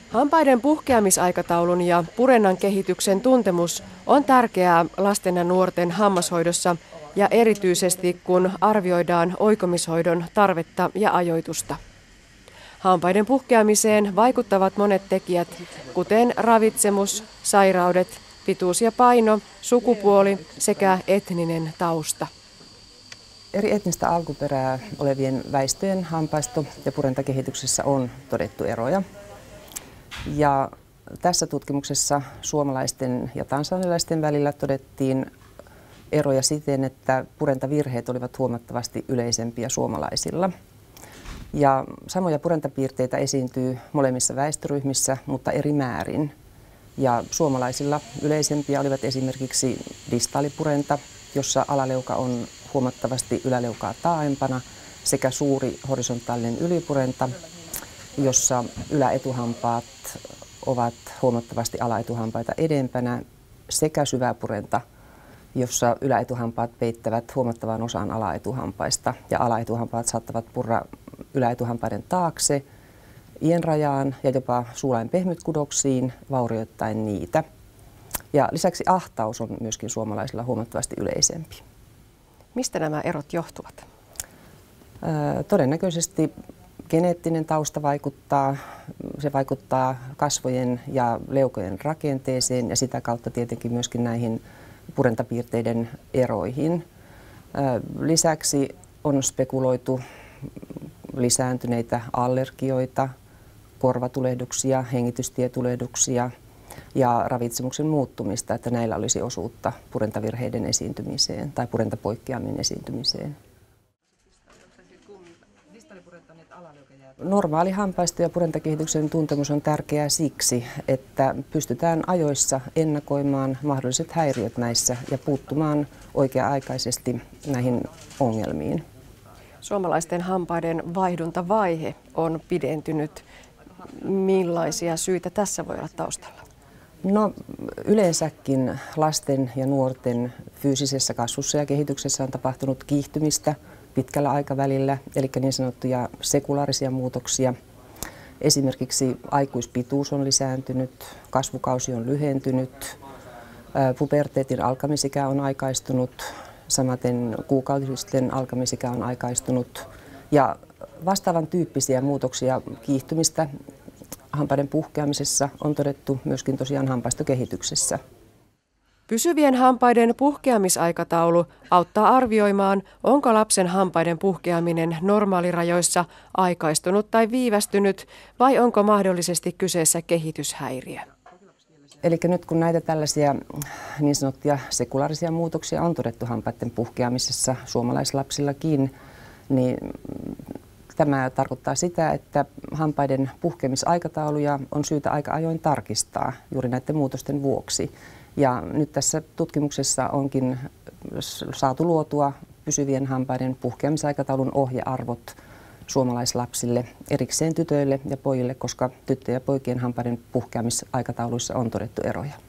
Hampaiden puhkeamisaikataulun ja purennan kehityksen tuntemus on tärkeää lasten ja nuorten hammashoidossa ja erityisesti kun arvioidaan oikomishoidon tarvetta ja ajoitusta. Hampaiden puhkeamiseen vaikuttavat monet tekijät, kuten ravitsemus, sairaudet, pituus ja paino, sukupuoli sekä etninen tausta. Eri etnistä alkuperää olevien väestöjen hampaisto- ja purentakehityksessä on todettu eroja. Ja tässä tutkimuksessa suomalaisten ja tansanialaisten välillä todettiin eroja siten, että purentavirheet olivat huomattavasti yleisempiä suomalaisilla. Ja samoja purentapiirteitä esiintyy molemmissa väestöryhmissä, mutta eri määrin. Ja suomalaisilla yleisempiä olivat esimerkiksi distaalipurenta, jossa alaleuka on huomattavasti yläleukaa taaempana, sekä suuri horisontaalinen ylipurenta, jossa yläetuhampaat ovat huomattavasti alaetuhampaita edempänä, sekä syväpurenta, jossa yläetuhampaat peittävät huomattavan osan alaetuhampaista ja alaetuhampaat saattavat purra yläetuhampaiden taakse, ienrajaan ja jopa suulain pehmytkudoksiin vaurioittaen niitä. Ja lisäksi ahtaus on myöskin suomalaisilla huomattavasti yleisempi. Mistä nämä erot johtuvat? Todennäköisesti geneettinen tausta vaikuttaa. Se vaikuttaa kasvojen ja leukojen rakenteeseen ja sitä kautta tietenkin myöskin näihin purentapiirteiden eroihin. Lisäksi on spekuloitu lisääntyneitä allergioita, korvatulehduksia, hengitystietulehduksia ja ravitsemuksen muuttumista, että näillä olisi osuutta purentavirheiden esiintymiseen tai purentapoikkeamien esiintymiseen. Normaali hampaisto- ja purentakehityksen tuntemus on tärkeää siksi, että pystytään ajoissa ennakoimaan mahdolliset häiriöt näissä ja puuttumaan oikea-aikaisesti näihin ongelmiin. Suomalaisten hampaiden vaihduntavaihe on pidentynyt. Millaisia syitä tässä voi olla taustalla? No, yleensäkin lasten ja nuorten fyysisessä kasvussa ja kehityksessä on tapahtunut kiihtymistä pitkällä aikavälillä, eli niin sanottuja sekulaarisia muutoksia. Esimerkiksi aikuispituus on lisääntynyt, kasvukausi on lyhentynyt, puberteetin alkamisikä on aikaistunut, samaten kuukautisten alkamisikä on aikaistunut ja vastaavan tyyppisiä muutoksia kiihtymistä hampaiden puhkeamisessa on todettu myöskin tosiaan hampaistokehityksessä. Pysyvien hampaiden puhkeamisaikataulu auttaa arvioimaan, onko lapsen hampaiden puhkeaminen normaalirajoissa aikaistunut tai viivästynyt vai onko mahdollisesti kyseessä kehityshäiriö. Eli nyt kun näitä tällaisia niin sanottuja sekulaarisia muutoksia on todettu hampaiden puhkeamisessa suomalaislapsillakin, niin tämä tarkoittaa sitä, että hampaiden puhkeamisaikatauluja on syytä aika ajoin tarkistaa juuri näiden muutosten vuoksi. Ja nyt tässä tutkimuksessa onkin saatu luotua pysyvien hampaiden puhkeamisaikataulun ohjearvot suomalaislapsille, erikseen tytöille ja pojille, koska tyttöjen ja poikien hampaiden puhkeamisaikatauluissa on todettu eroja.